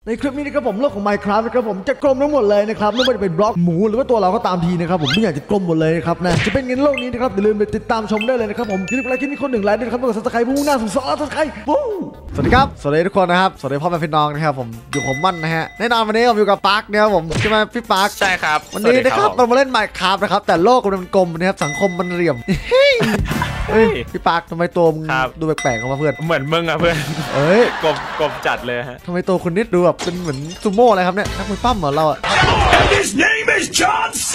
ในคลิปนี้นะครับผมโลกของ Minecraft นะครับผมจะกลมทั้งหมดเลยนะครับไม่ว่าจะเป็นบล็อกหมูหรือว่าตัวเราก็ตามทีนะครับผมไม่อยากจะกลมหมดเลยนะครับนะจะเป็นเงินโลกนี้นะครับอย่าลืมไปติดตามชมได้เลยนะครับผมอย่าลืมกดไลค์คลิปนี้คนหนึ่งไลค์ด้วยนะครับกด Subscribe มุ่งหน้าสู่2 ล้าน Subscribe วู้สวัสดีครับสวัสดีทุกคนนะครับสวัสดีพ่อแม่พี่น้องนะครับผมอยู่ผมมั่นนะฮะแน่นอนวันนี้ผมอยู่กับปาร์คเนี่ยครับผมใช่ไหมพี่ปาร์คใช่ครับวันนี้นะครับเรามาเล่น Minecraft นะครับแต่โลกมันกลมนะครับสังคมมันเหลี่ยมเฮ้ยพี่ปาร์คทำไมตัวมึงดูแปลกๆกันมาเพื่อนเหมือนมึงอะเพื่อนเอ้ยกบจัดเลยฮะทำไมตัวคุณนิดดูแบบเป็นเหมือนซูโม่อะไรครับเนี่ยนักมวยปั้มเหรอเราอะ His name is John C.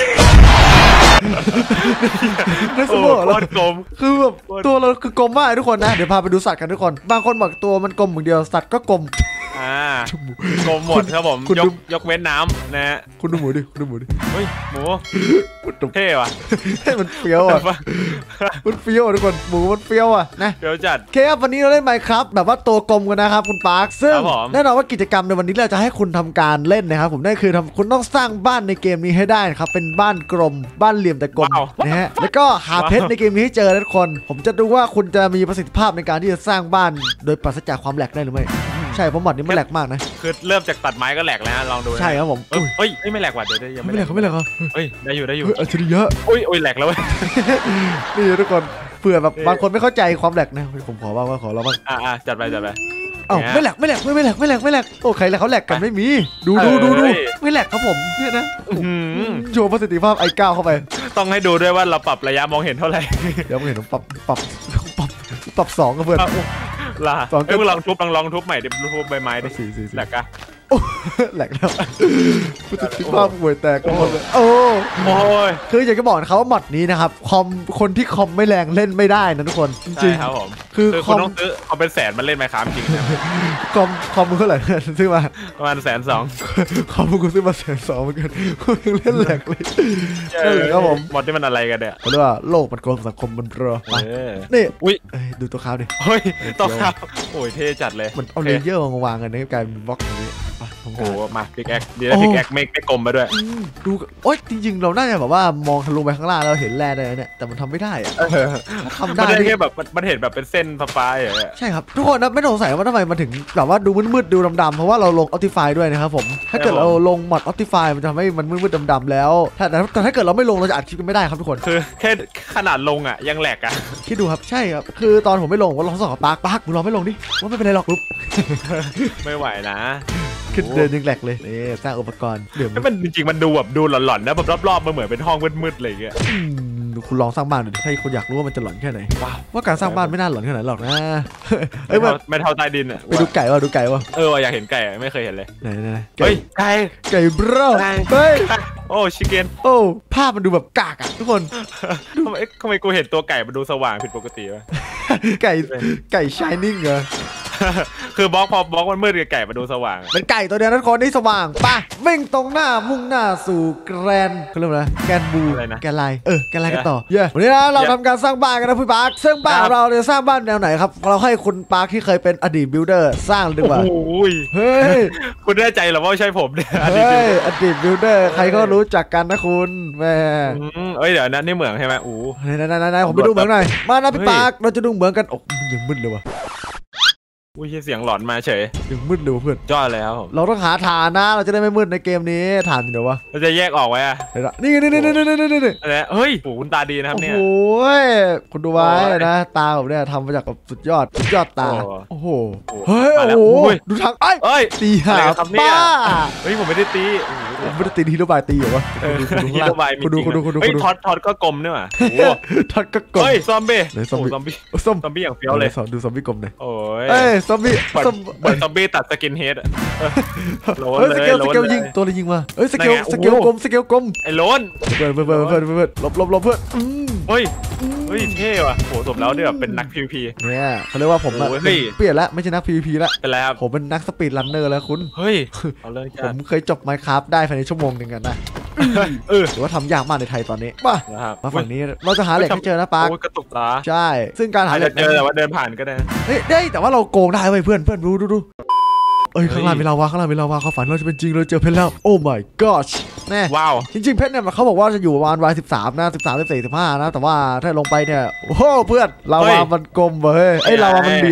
นักซูโม่เหรอกลมคือแบบตัวเราคือกลมมากทุกคนนะเดี๋ยวพาไปดูสัตว์กันทุกคนบางคนบอกตัวมันกลมเหมือนเดียวสัตว์ก็กลมกลมหมดครับผมยกเว้นน้ำนะฮะคุณดูหมูดิคุณดูหมูดิเฮ้ยหมูเท่ว่ะมันเฟี้ยวอ่ะมันเฟี้ยวทุกคนหมูมันเฟี้ยวอ่ะนะเฟี้ยวจัดเคครับวันนี้เราเล่น Minecraft แบบว่าตัวกลมกันนะครับคุณปาร์คซึ่งแน่นอนว่ากิจกรรมในวันนี้เราจะให้คุณทำการเล่นนะครับผมนั่นคือคุณต้องสร้างบ้านในเกมนี้ให้ได้ครับเป็นบ้านกลมบ้านเหลี่ยมแต่กลมนะฮะแล้วก็หาเพชรในเกมนี้ให้เจอทุกคนผมจะดูว่าคุณจะมีประสิทธิภาพในการที่จะสร้างบ้านโดยปราศจากความแหลกได้หรือไม่ใช่เพราะหมดนี้มันแหลกมากนะคือเริ่มจากตัดไม้ก็แหลกแล้วลองดูใช่ครับผมเฮ้ยไม่แหลกว่ะเดี๋ยวยังไม่แหลกไม่แหลกเฮ้ยได้อยู่อัจฉริยะอุ้ยแหลกแล้วนี่ทุกคนเผื่อแบบบางคนไม่เข้าใจความแหลกนะผมขอบ้างว่าขอเราบ้างจัดไปอ้าวไม่แหลกโอ้ใครแล้วเขาแหลกกันไม่มีดูไม่แหลกครับผมเนี่ยนะโชว์ประสิทธิภาพi9เข้าไปต้องให้ดูด้วยว่าเราปรับระยะมองเห็นเท่าไหร่เดี๋ยวมองเห็นปรับ2กับเพื่อนล่ะลองทุบใหม่ดิทุบใบไม้ดิแหลกอะแหลกแล้วประสิทธิภาพห่วยแตกก็หมดเลยโอ้ยคืออยากจะบอกเขาว่าหมดนี้นะครับคนที่คอมไม่แรงเล่นไม่ได้นะทุกคนจริงครับผมคือคอมต้องซื้อเอาเป็นแสนมันเล่นไหมครับจริงคอมมึงเท่าไหร่ซื้อมาประมาณ120,000 คอมมึงกูซื้อมา120,000เหมือนกันกูยังเล่นแหลกเลยครับผมหมดที่มันอะไรกันเนี่ยเขาเรียกว่าโลกมันกลมสังคมมันรอนี่ดูตัวเขาดิเฮ้ยตัวเขาโอ้ยเท่จัดเลยมันเอาเลเยอร์มาวางกันในการบล็อกอย่างนี้โอ้โหมาพิกแอคดีนะพิกแอคไม่กลมไปด้วยดูโอ๊ยจริงๆเราน่าจะแบบว่ามองทะลุไปข้างล่างเราเห็นแร่ได้เนี่ยแต่มันทำไม่ได้อะทำได้แค่แบบมันเห็นแบบเป็นเส้นฟ้าๆอย่างเงี้ยใช่ครับทุกคนนะไม่สงสัยว่าทำไมมันถึงแบบว่าดูมืดๆดูดำๆเพราะว่าเราลง Optify ด้วยนะครับผมถ้าเกิดเราลงมอด Optify มันจะทำให้มันมืดๆดำๆแล้วแต่ถ้าเกิดเราไม่ลงเราจะอัดคลิปกันไม่ได้ครับทุกคนคือแค่ขนาดลงอ่ะยังแหลกอ่ะคิดดูครับใช่ครับคือตอนผมไม่ลงว่าลองสอบปาร์คมึงลองไม่ลงดิว่าไม่เป็นไรหรอกปุ๊บไม่ไหวนะขึ้นเดินยังแหลกเลยนี่สร้างอุปกรณ์เดี๋ยวมันจริงๆมันดูแบบดูหลอนๆนะแบบรอบๆมันเหมือนเป็นห้องมืดๆอะไรอย่างเงี้ยคุณลองสร้างบ้านดูให้คนอยากรู้ว่ามันจะหลอนแค่ไหนว่าการสร้างบ้านไม่น่าหลอนแค่ไหนหรอกนะไม่เท่าใต้ดินอ่ะไปดูไก่ดูไก่อยากเห็นไก่ไม่เคยเห็นเลยไหนเฮ้ยไก่บรอเฮ้ยโอ้ชิคเก้นโอ้ภาพมันดูแบบกากอ่ะทุกคนทำไมกูเห็นตัวไก่มันดูสว่างผิดปกติวะไก่ชายนิ่งเหรอคือบล็อกมันมืดกับไก่มาดูสว่างเป็นไก่ตัวเดียวนั้นคนที่สว่างป่ะวิ่งตรงหน้ามุ่งหน้าสู่แกรนเขาเรียกว่าแกนบูแกนไลแกนไลกันต่อวันนี้นะเราทำการสร้างบ้านกันนะพี่ปาร์คซึ่งบ้านเราจะสร้างบ้านแนวไหนครับเราให้คุณปาร์คที่เคยเป็นอดีตบิลเดอร์สร้างดีกว่าเฮ้ยคุณแน่ใจหรือว่าใช่ผมเนี่ยอดีตบิลเดอร์ใครก็รู้จักกันนะคุณแม่เดี๋ยวนั้นนี่เหมืองใช่ไหมไหนผมไปดูเหมืองหน่อยมานะพี่ปาร์คเราจะดูเหมืองกันโอ้ยังมึนเลยวะอุ้ยเสียงหลอนมาเฉยยังมืดเลยเพื่อนจ้อเลยครับผมเราต้องหาฐานนะเราจะได้ไม่มืดในเกมนี้ฐานเดี๋ยววะเราจะแยกออกไว้อะนี่เฮ้ยโหคุณตาดีนะครับเนี่ยโอ้ยคุณดูไว้นะตาผมเนี่ยทำมาจากสุดยอดตาโอ้โหเฮ้ยโอ้โหดูทางตีหาป้าเฮ้ยผมไม่ได้ตีฮีโร่บายตีเหรอวะฮีโร่บายคุณดูทอดก็กลมเนี่ยว่ะทอดก็กลมเฮ้ยซอมบี้อย่างเฟี้ยวเลยดูซอมบี้กลมเลยโอ้ยซอมบี้เหมือนซอมบี้ตัดสกินเฮดสเกลยิงตัวอะไรยิงมาสเกลกลมไอ้โลนเพื่อนลบเพื่อนเฮ้ยเท่ว่ะโหสมแล้วเนี่ยเป็นนัก PVP เนี่ยเขาเรียกว่าผมเปลี่ยนแล้วไม่ใช่นัก PVP แล้วเป็นแล้วผมเป็นนักสปีดรันเนอร์แล้วคุณเฮ้ยเอาเลยผมเคยจบ Minecraft ได้ภายในชั่วโมงนึงกันนะหรือว่าทำยากมากในไทยตอนนี้มาฝั่งนี้เราจะหาเหล็กให้เจอนะปาร์คกระตุกตาใช่ซึ่งการหาเหล็กเจอแต่ว่าเดินผ่านก็ได้ได้แต่ว่าเราโกงได้เว้ยเพื่อนดูข้างล่างมีลาวาเขาฝันเราจะเป็นจริงเราเจอเพชรแล้วโอ้ my gosh แน่ว้าวจริงๆเพชรเนี่ยเขาบอกว่าจะอยู่ประมาณวัย13นะ13 14 15นะแต่ว่าถ้าลงไปเนี่ยโอ้เพื่อนลาวามันกลมเว้ยลาวามันเหลี่ยม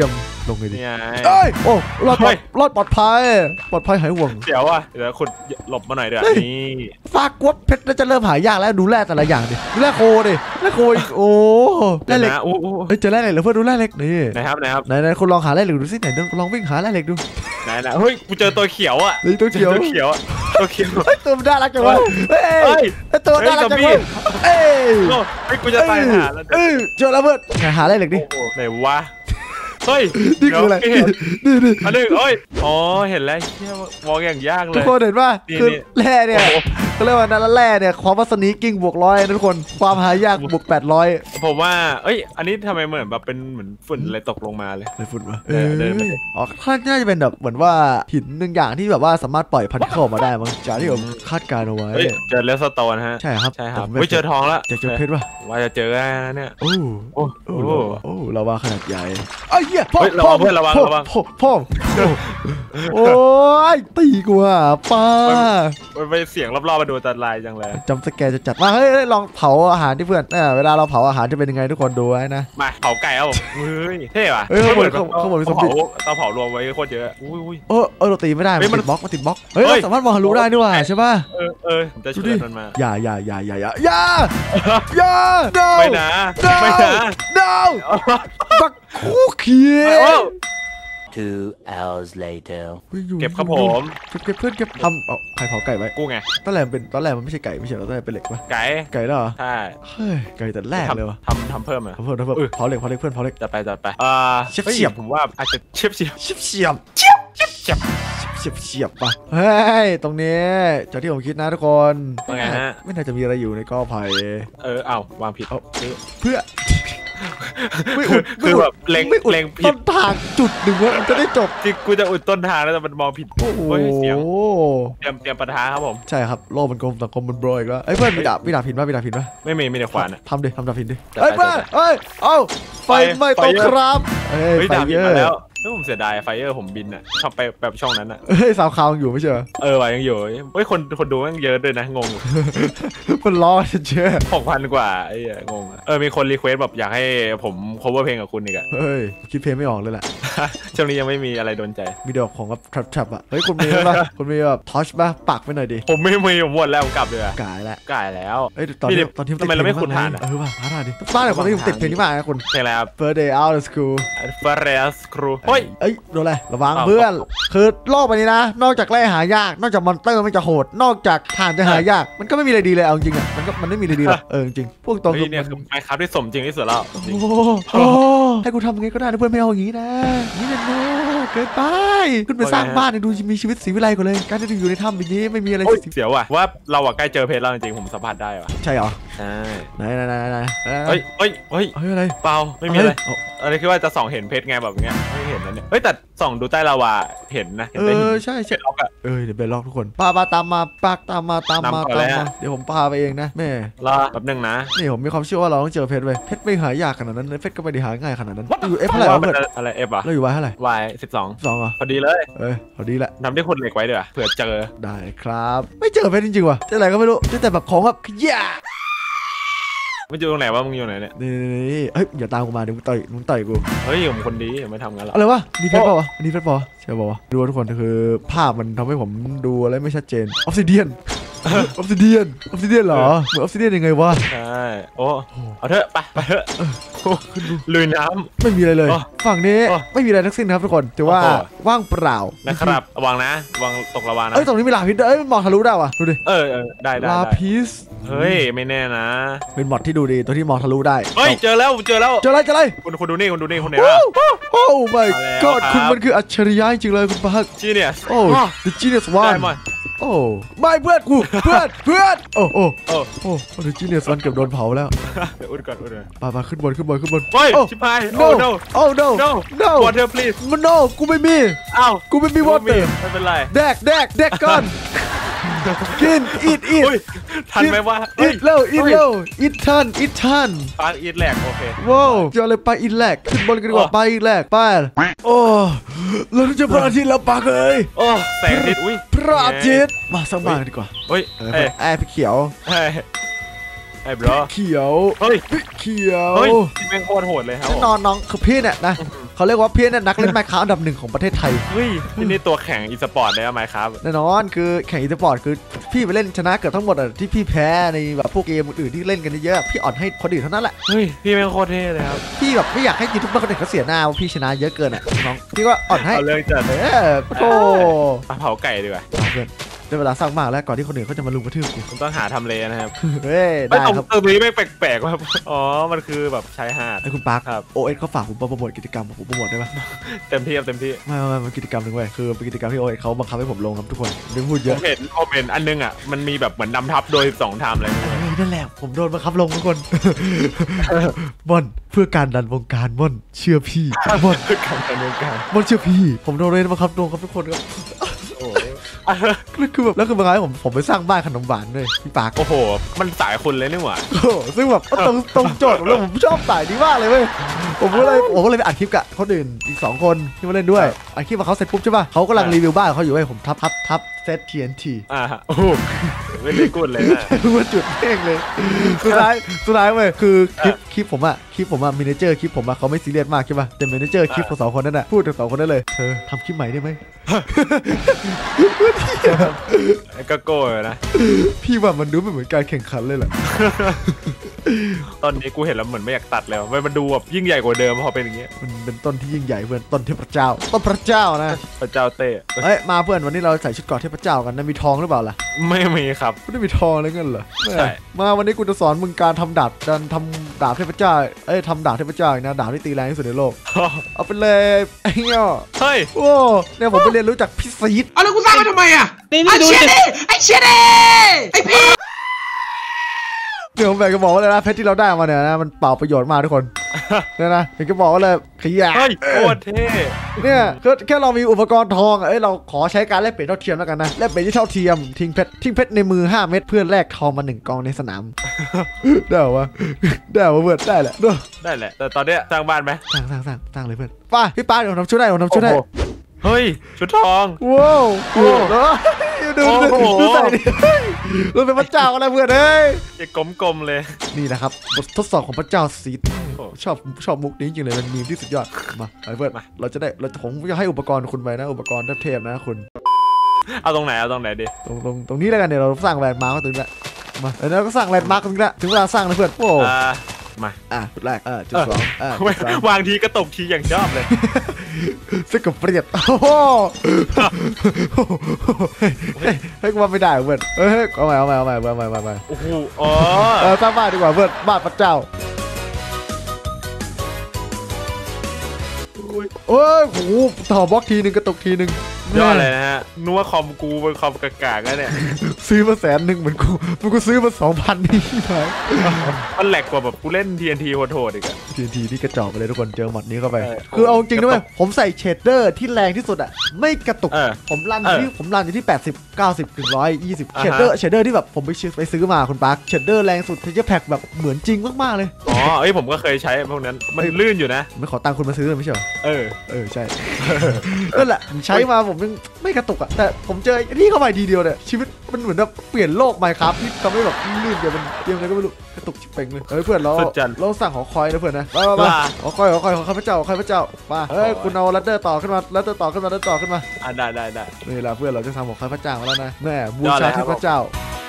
ลงเลยดินี่ไงเอ้ยโอ้รอดปลอดภัยหายห่วงเดี๋ยวอ่ะเดี๋ยวขุดหลบมาหน่อยเดี๋ยวนี่ฟากกวดเพชรน่าจะเริ่มหายากแล้วดูแร่แต่ละอย่างดิดูแร่โคดิแร่โคอีกโอ้แร่เหล็กเฮ้ยเจอแร่เหล็กแล้วเพื่อนดูแร่เหล็กนี่นะครับไหนคุณลองหาแร่เหล็กดูสิไหนลองวิ่งหาแร่เหล็กดูไหนเฮ้ยกูเจอตัวเขียวอ่ะตัวเขียวตัวมันน่ารักจังวะเฮ้ยตัวน่ารักจังวะเอ้ยกูจะตายหาแล้วเจอแล้วเพื่อนหาแร่เหล็กดิไหนวะเฮ้ยนี่คืออะไรนี่อันนึงเอ้ยอ๋อเห็นแล้วมองอย่างยากเลยทุกคนเห็นป่ะคือแร่เนี่ยเขาเรียกว่านั่นแร่เนี่ยความว่าสนีกิ้งบวก100นะทุกคนความหายากบวก800 ผมว่าเอ้ยอันนี้ทำไมเหมือนแบบเป็นเหมือนฝุ่นอะไรตกลงมาเลยฝุ่นวะอ๋อน่าจะเป็นแบบเหมือนว่าหินหนึ่งอย่างที่แบบว่าสามารถปล่อยพันธุ์เข้ามาได้มั้งจากที่ผมคาดการเอาไว้เจอเลสโตนฮะใช่ครับเจอทองแล้วเจอเพชรป่ะว่าจะเจอแล้วเนี่ยโอ้เราว่าขนาดใหญ่ไอ้เหี้ยระวังเพื่อนระวังพ่อโอ้ยตีกูอ่ะป้าไปเสียงรอบๆมาดูอันตรายจังเลยจำสแกจะจัดมาเฮ้ยลองเผาอาหารที่เพื่อนเวลาเราเผาอาหารจะเป็นยังไงทุกคนดูไว้นะมาเผาไก่เอาเฮ้ยเท่ว่ะเขาบอกมีซอมบี้เราเผารวมไว้โคตรเยอะอุ้ยเราตีไม่ได้มันติดบล็อกเฮ้ยเราสามารถมองทะลุได้นี่หว่าใช่ป่ะจะช่วยมันมาอย่าไม่นะบักคู่เขีย 2 hours later เก็บครับผมเก็บเพื่อนเก็บทำใครเผาไก่ไว้กูไงตอนแรกมันไม่ใช่ไก่ไม่ใช่ตอนแรกเป็นเหล็กปะไก่แล้วเหรอใช่เฮ้ยไก่แต่แรกเลยวะทำเพิ่มอ่ะเผาเหล็กเพื่อนเผาเหล็กจะไปเฉียบผมว่าอาจจะเฉียบป่ะเฮ้ยตรงนี้จากที่ผมคิดนะทุกคนไม่น่าจะมีอะไรอยู่ในกอไผ่วางผิดเพื่อคือแบบเล็งผิดต้นทางจุดหนึ่งว่ามันจะได้จบที่กูจะอุดต้นทางแล้วแต่มันมองผิดโอ้โหเสียงเตรียมปะทะครับผมใช่ครับโลกมันกลมสังคมมันโบรยก็เพื่อนมีดาบผิดป่ะไม่มีแต่ขวานทำดาบผิดดิเพื่อนไฟไหม้ตกครับดาบผิดมาแล้วผมเสียดายไฟผมบินอ่ะชอบไปแบบช่องนั้นอ่ะสาวขาวอยู่ไม่ใช่ว่ะยังอยู่คนดูมันเยอะด้วยนะงงมันล้อเชื่อ 6,000 กว่าไอ้งงมีคนรีเควสแบบอยากให้ผม cover เพลงกับคุณอีกอ่ะคิดเพลงไม่ออกเลยแหละช่วงนี้ยังไม่มีอะไรโดนใจมีดอกของแบบทับอ่ะคุณมีป่ะคุณมีแบบทอชป่ะปักไปหน่อยดิผมไม่มีผมหมดแล้วผมกลับเลยกายแล้วตอนที่ทำไมเราไม่ขุดฐานป่ะหาฐานดิบ้านไหนคนที่ผมติดเพลงนี้มาคุณเพลงอะไรครับ First Day Out of School First Day Out of School โดนอะไรระวังเพื่อนคือโลกใบนี้นะนอกจากแร่หายากนอกจากมอนสเตอร์มันจะโหดนอกจากฐานจะหายากมันก็ไม่มีอะไรดีเลยเอาจริงอ่ะมันไม่มีอะไรดีหรอกจริงพวกตรงนี้คือไมค์ครับที่สมจริงที่สุดแล้วให้กูทำยังไงก็ได้นะเพื่อนไม่เอาอย่างนี้นะนี่เป็นโน้เกินไปขึ้นไปสร้างบ้านดูมีชีวิตศรีวิไลกว่าเลยการที่อยู่ในถ้ำแบบนี้ไม่มีอะไรเสียวว่ะว่าเราใกล้เจอเพชรแล้วจริงๆผมสัมผัสได้ว่ะใช่เหรอใช่ไหนเฮ้ยอะไรเปล่าไม่มีอะไรคือว่าจะส่องเห็นเพชรไงแบบเงี้ยไม่เห็นนะเนี่ยแต่ส่องดูใต้ลาวาเห็นนะใช่ล็อกอ่ะเดี๋ยวไปล็อกทุกคนปาตามมาเดี๋ยวผมพาไปเองนะแม่รอแป๊บนึงนะนี่ผมมีความเชื่อว่าเราต้องเจอเพชรเว้ยเพชรไม่หายากขนาดนั้นเพชรก็ไม่ได้หาง่ายขนาดนั้นอยู่เอฟเท่าไหร่อะไรเอฟอ่ะเราอยู่ไว้เท่าไหร่ Y 12 อ่ะพอดีเลยพอดีแหละทำที่ขุดเหล็กไว้เดี๋ยวเผื่อเจอได้ครับไม่เจอเพชรจริงๆว่ะเจออะไรก็ไม่รู้เจอแต่แบบของแบบมันอยู่ตรงไหนวะมึงอยู่ไหนเนี่ยนี่อย่าตามกูมาเดี๋ยวมึงต่อยกูผมคนดีไม่ทำงั้นหรอกอะไรวะนี่เพชรป่าวะนี่เพชรป่าวใช่ป่าวดูทุกคนคือภาพมันทำให้ผมดูอะไรไม่ชัดเจนออฟซิเดียนเหรอเหมือนออฟซิเดียนยังไงวะใช่เอาเถอะไปเถอะลุยน้ำไม่มีอะไรเลยฝั่งนี้ไม่มีอะไรทั้งสิ้นครับทุกคนแต่ว่าว่างเปล่านะครับระวังนะระวังตกระวังนะตรงนี้มีลาพิษมันมองทะลุได้ว่ะดูดิได้ลาพิษไม่แน่นะเป็นมอดที่ดูดีตัวที่มองทะลุได้เจอแล้วอะไรคุณดูนี่คนไหนโอ้ my god คุณมันคืออัจฉริยะจริงเลยคุณปัก Genius the genius one ไม่เพื่อนthe genius one เกือบโดนเผาแล้วอุดก่อนไปขึ้นบนชิบหาย no water please no กูไม่มีกูไม่มี water ไม่เป็นไรแดกก่อนกินอีททันไหมว่าอีทเร็วอีททันปาอีทแหลกโอเคว้าวจะอะไรไปอีทแหลกขึ้นบนกันดีกว่าไปอีทแหลกไปเราจะพระอาทิตย์แล้วปักเลยแสงอาทิตย์พระอาทิตย์มาสมัครดีกว่าแอร์เขียวบรอเขียวที่แม่งโคตรโหดเลยครับนอนน้องคือพี่เนี่ยนะเขาเรียกว่าพี่เนี่ยนักเล่น Minecraft อันดับ 1ของประเทศไทยเฮ้ยนี่ตัวแข่งอีสปอร์ตเลยอะไมค์ครับแน่นอนคือแข่งอีสปอร์ตคือพี่ไปเล่นชนะเกือบทั้งหมดที่พี่แพ้ในแบบพวกเกมอื่นที่เล่นกันเยอะพี่อ่อนให้คนอื่นเท่านั้นแหละเฮ้ยพี่เป็นโคตรเท่เลยครับพี่แบบไม่อยากให้ยูทูบเบอร์คนอื่นเขาเสียหน้าว่าพี่ชนะเยอะเกินอ่ะน้องพี่ก็อ่อนให้เอาเรื่องจัดโอ้เผาไก่ดีกว่าเพื่อนได้เวลาสร้างมากแล้วก่อนที่คนอื่นเขาจะมาลุมกระทืบกูต้องหาทำเลนะครับเฮ้ยได้ครับตรงนี้ไม่แปลกๆครับอ๋อมันคือแบบชายหาดไอ้คุณปาร์คครับโอเอสเขาฝากผมโปรโมทกิจกรรมผมโปรโมทได้ไหมเต็มที่ไม่มันกิจกรรมหนึ่งเว้ยคือเป็นกิจกรรมที่โอเอสเขาบังคับให้ผมลงครับทุกคนไม่พูดเยอะผมเห็นคอมเมนต์อันนึงอ่ะมันมีแบบเหมือนนำทับโดย12 ไทม์เลยนั่นแหละผมโดนบังคับลงทุกคนม่อนเพื่อการดันวงการม่อนเชื่อพี่ม่อนเพื่อการดันวงการม่อนเชื่อพี่ผมโดนเลยบังคับลงครับทุกคนครับคือแบบแล้วคือบังคับให้ผมไปสร้างบ้านขนมหวานด้วยพี่ปากโอ้โหมันสายคนเลยนี่หว่าซึ่งแบบตรงโจทย์แล้วผมชอบสายนี้มากเลยเว้ยผมก็เลยไปอัดคลิปกับคนอื่นอีก2 คนที่มาเล่นด้วยอัดคลิปมาเขาเสร็จปุ๊บใช่ป่ะเขากำลังรีวิวบ้านเขาอยู่เว้ยผมทับเซต TNT โอ้โหไม่ได้กูดเลยนะมันจุดเพ่งเลยสุดท้ายเว้ยคือคลิปผมอะมินิเจอร์คลิปผมอะเขาไม่ซีเรียสมากใช่ป่ะแต่มินิเจอร์คลิปของ2 คนนั่นน่ะพูดถึง2 คนได้เลยเธอทำคลิปใหม่ได้ไหมก็โก้เลยนะพี่ว่ามันดูไม่เหมือนการแข่งขันเลยแหละตอนนี้กูเห็นแล้วเหมือนไม่อยากตัดแล้วมันดูแบบยิ่งใหญ่กว่าเดิมพอเป็นอย่างเงี้ยมันเป็นต้นที่ยิ่งใหญ่เพื่อนต้นเทพเจ้าต้นพระเจ้านะพระเจ้าเต้เฮ้ยมาเพื่อนวันนี้เราใส่ชุดเกราะเทพเจ้ากันนะมีทองหรือเปล่าล่ะไม่มีครับไม่มีทองอะไรเงี้ยเหรอใช่มาวันนี้กูจะสอนมึงการทำดาบเทพเจ้าทำดาบเทพเจ้านะดาบที่ตีแรงที่สุดในโลกเอาไปเลยไอ้เงี้ยเฮ้ยโอ้เนี่ยผมไปเรียนรู้จากพี่ซีดแล้วกูสร้างไปทำไมอ่ะไอ้เชี่ยดิไอ้พี่เดี๋ยวผมแบ่งก็บอกว่าเลยนะเพชรที่เราได้มาเนี่ยนะมันเปล่าประโยชน์มากทุกคนเนี่ยนะเห็นก็บอกว่าเลยขยะโคตรเท่เนี่ยแค่เรามีอุปกรณ์ทองเราขอใช้การแลกเปลี่ยนเท่าเทียมแล้วกันนะแลกเปลี่ยนที่เท่าเทียมทิ้งเพชรในมือ5 เม็ดเพื่อแลกทองมา1 กองในสนามได้เหรอวะเพื่อนได้แหละแต่ตอนเนี้ยสร้างบ้านไหมสร้างเลยเพื่อนป้าพี่ป้าเดี๋ยวผมทำช่วยได้เฮ้ยชุดทองว้าวดูใส่ดิเราเป็นพระเจ้าอะไรเพื่อนไอ้กลมๆเลยนี่นะครับบททดสอบของพระเจ้าซีดชอบมุกนี้จริงเลยมันมีที่สุดยอดมาเพื่อนผมจะให้อุปกรณ์คุณไปนะอุปกรณ์เทพนะคุณเอาตรงไหนดิตรงนี้แล้วกันเดี๋ยวเราสร้างแลนด์มาร์คตรงนี้แหละมาแล้วก็สร้างแลนด์มาร์คตรงนี้แหละถึงเวลาสร้างนะเพื่อนโอ้มาจุดแรกจุด2 วางทีกระตกทีอย่างชอบเลยสกับเปรียบโอ้โหให้กูว่าไม่ได้เพื่อนเอาใหม่โอ้โหสร้างบ้านดีกว่าเพื่อนบ้านพระเจ้าโอ้ยโหต่อบล็อกทีนึงกระตกทีนึงยอดเลยนะฮะนัวคอมกูเป็นคอมกากๆแล้วเนี่ยซื้อมา100,000เหมือนกูซื้อมา2,000นี่ไหมมันแหลกกว่าแบบกูเล่น TNT โหดอีกอะ TNT ที่กระจอกไปเลยทุกคนเจอหมดนี้เข้าไปคือเอาจริงด้วยผมใส่เชดเดอร์ที่แรงที่สุดอะไม่กระตุกผมรันอยู่ที่80 90 ถึง 120เชดเดอร์ที่แบบผมไปซื้อมาคุณปาร์คเชดเดอร์แรงสุดเทเจอร์แพ็กแบบเหมือนจริงมากๆเลยผมก็เคยใช้พวกนั้นมันลื่นอยู่นะไม่ขอตังค์คุณมาซื้อไม่ใช่เหรอใช่นั่นแหละใช้มาผมยังไม่กระตุกอะแต่ผมเจอนี่เข้าไปทีเดียวเนี่ยชีวิตมันเหมือนแบบเปลี่ยนโลก Minecraft ที่ทำให้แบบลื่นเดี๋ยวมันเกมอะไรก็ไม่รู้กระตุกชิบเป่งเลยเพื่อนเราสั่งหอคอยนะเพื่อนนะมาหอคอยของข้าพเจ้ามาคุณเอาลัดเดอร์ต่อขึ้นมาได้นี่แหละเพื่อนเราจะทำหอคอยพระเจ้าแล้วนะแม่บูชาที่พระเจ้า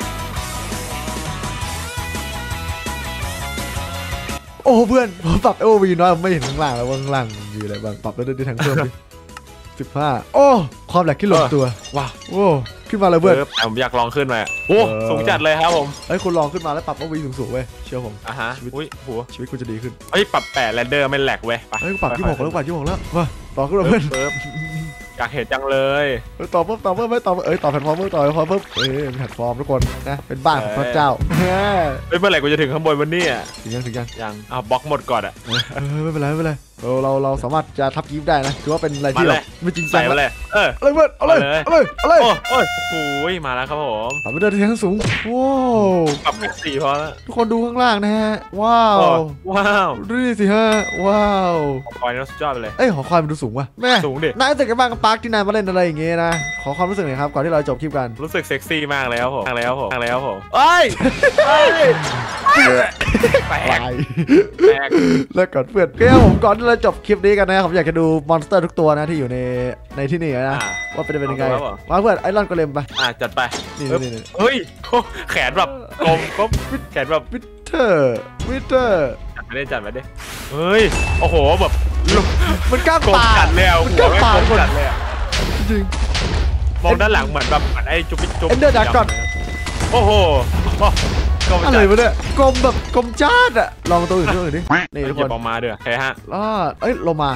โอ้เพื่อนผมปรับ LV น้อยไม่เห็นข้างล่างแล้วข้างล่างมีอะไรบ้างปรับได้ทั้งเพิ่ม15โอ้ความแหลกที่ลงตัวว้าวโอ้ขึ้นมาเลยเพื่อนผมอยากลองขึ้นมาโอ้สูงจัดเลยครับผมคุณลองขึ้นมาแล้วปรับเอาวีสูงๆเว้ยเชื่อผมชีวิตคุณจะดีขึ้นปรับ8แรนเดอร์ไม่แหลกเว้ยปรับ26แล้วมาต่อขึ้นมาเพื่อนอยากเห็นจังเลยต่อเพิ่มต่อแพลตฟอร์มมีแพลตฟอร์มทุกคนนะเป็นบ้านของพระเจ้าเมื่อไหร่กูจะถึงข้างบนวันนี้ถึงยังบล็อกหมดก่อนไม่เป็นไรเราสามารถจะทับยิปได้นะถือว่าเป็นอะไรที่แบบไม่จริงจังเลยอะไรเพื่อนเอาเลยโอ้ยมาแล้วครับผมปรับไปเดินที่ทั้งสูงว้าวปรับเป็น4พอแล้วทุกคนดูข้างล่างนะฮะว้าวดูดิสิฮะว้าวหอคอยนี่สุดยอดเลยหอคอยมันดูสูงว่ะแม่สูงดินายรู้สึกกันบ้างกับปาร์คที่นายมาเล่นอะไรอย่างเงี้ยนะขอความรู้สึกหน่อยครับก่อนที่เราจบคลิปกันรู้สึกเซ็กซี่มากแล้วผมเอ้ยแปลไปกแปลกแล้วก่อนเพื่อนผมก่อนที่เราจบคลิปนี้กันนะครับผมอยากจะดูมอนสเตอร์ทุกตัวนะที่อยู่ในที่นี่นะว่าเป็นยังไงมาเพื่อนไอรอนโกเลมไปจัดไปนี่เฮ้ยแขนแบบกลมก็แขนแบบวิเทอร์จัดไม่ได้เฮ้ยโอ้โหแบบมันกล้ามกลมป่าจัดแล้วมันกล้ามป่ากลมจัดเลยจริงมองด้านหลังเหมือนแบบไอ้จุ๊บจุ๊บเอ็นเดอร์ดักก่อนโอ้โหอะไรวะเนี่ยกลมแบบกลมจ้าดอะลองตัวอื่นดินี่ทุกคนออกมาด้วยใช่ฮะเอ้ยโลมา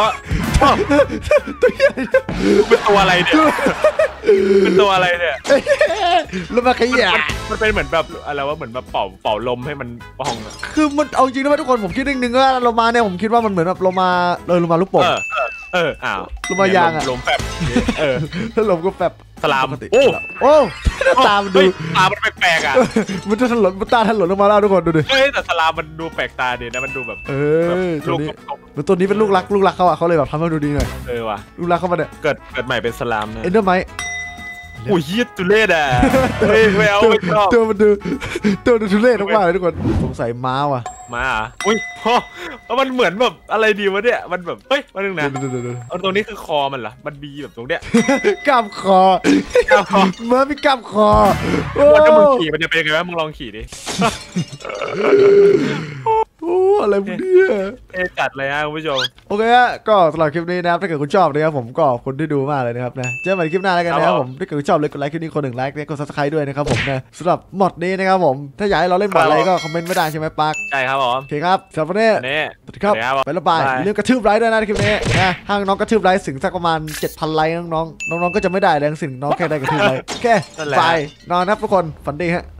ตัวใหญ่เป็นตัวอะไรเนี่ยเป็นตัวอะไรเนี่ยโลมาขยะมันเป็นเหมือนแบบอะไรวะเหมือนแบบเป่าลมให้มันพองคือมันเอาจริงนะทุกคนผมคิดนึงว่าโลมาเนี่ยผมคิดว่ามันเหมือนแบบโลมาลูกโป่งโลมายางอะลมแฟบถ้าลมก็แฟบสลามโอ้ตามันดูตามันแปลกอ่ะมันจะถลนมันตาถลนลงมาแล้วทุกคนดูดิเฮ้ยแต่สลามมันดูแปลกตาดีนะมันดูแบบตัวนี้เป็นลูกรักเขาอ่ะเขาเลยแบบทำให้ดูดีหน่อยว่ะลูกรักเขามาเนี่ยเกิดใหม่เป็นสลามนะเอ็นเดอร์ไมอุ้ยยีดตุเล่อ่ะไม่เอาไม่ชอบตัวมันดูทุเล่มากเลยทุกคนสงสัยม้าว่ะม้าอุ้ยมันเหมือนแบบอะไรดีวะเนี่ยมันแบบเฮ้ยมาดึงนะตรงนี้คือคอมันเหรอมันบีแบบตรงเนี้ยกล้ามคอม้ามีกล้ามคอว่าถ้ามึงขี่มันจะเป็นยังไงวะมึงลองขี่ดิอะไรพวกนี้จัดเลยฮะคุณผู้ชมโอเคฮะก็สำหรับคลิปนี้นะครับถ้าเกิดคุณชอบนะครับผมก็คนที่ดูมากเลยนะครับนะเจอกันใหม่คลิปหน้าแล้วกันนะครับผมถ้าเกิดคุณชอบเลยกดไลค์คลิปนี้คน1ไลค์กด Subscribe ด้วยนะครับผมนะสำหรับมอดนี้นะครับผมถ้าอยากให้เราเล่นมอดอะไรก็คอมเมนต์ไม่ได้ใช่ไหมปาร์คใช่ครับผมโอเคครับสำหรับวันนี้สวัสดีครับไปละบายอย่าลืมกระทืบไลค์ด้วยนะคลิปนี้นะถ้าน้องกระทืบไลค์ถึงสักประมาณ 7,000 ไลค์น้องก็จะไม่ได้แรงสิ่งน้องแค่ได้กระทืบไลค์แค่ไปนอนนะทุกคนฝันดีฮะ